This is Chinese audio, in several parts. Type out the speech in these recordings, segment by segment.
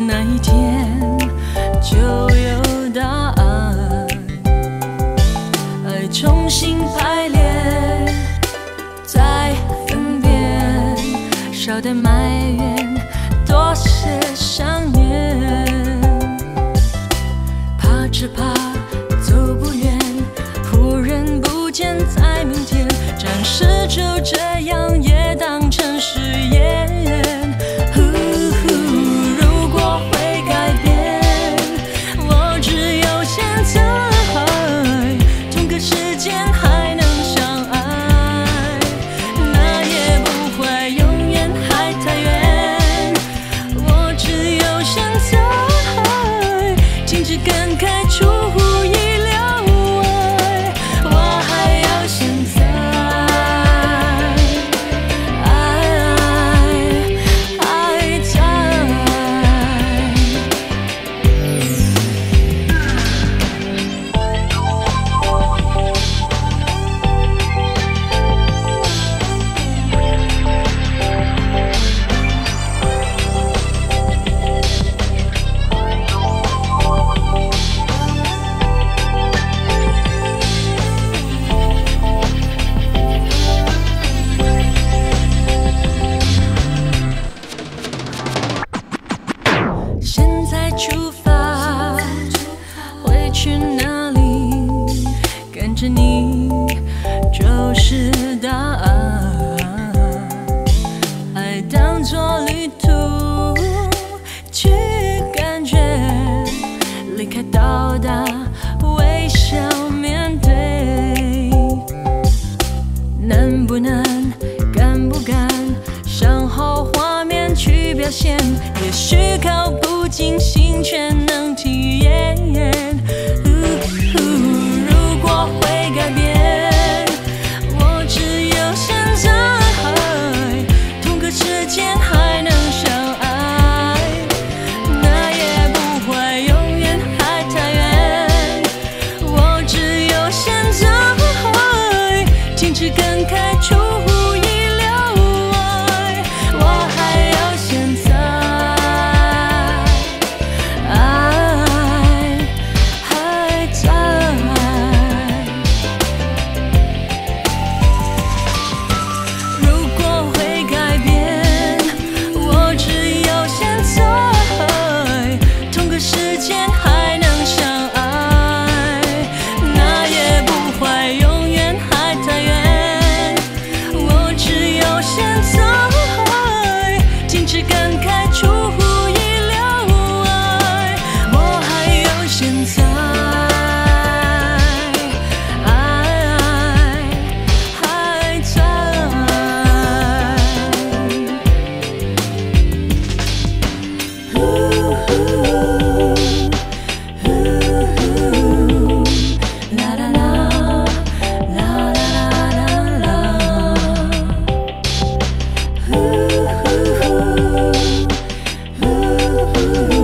那一天就有答案。爱重新排列，再分辨，少点埋怨，多些想念。怕只怕走不远，忽然不见在明天，暂时就这样也当成誓言。如果会改变，我只有现在，同个时间还能相爱，那也不会永远还太远。我只有现在，停止感慨，出乎意料外，我还有现在。现在出发，会去哪里？跟着你就是答案。爱当作旅途，去感觉，离开到达，微笑面对。难不难？敢不敢？想好画面去表现，也许靠不进行全能体验。如果会改变，我只有现在，同个时间还能相爱，那也不会永远还太远。我只有现在，停止感慨，出乎意料外，我还有现在。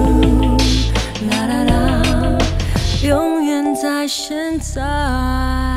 永远在现在。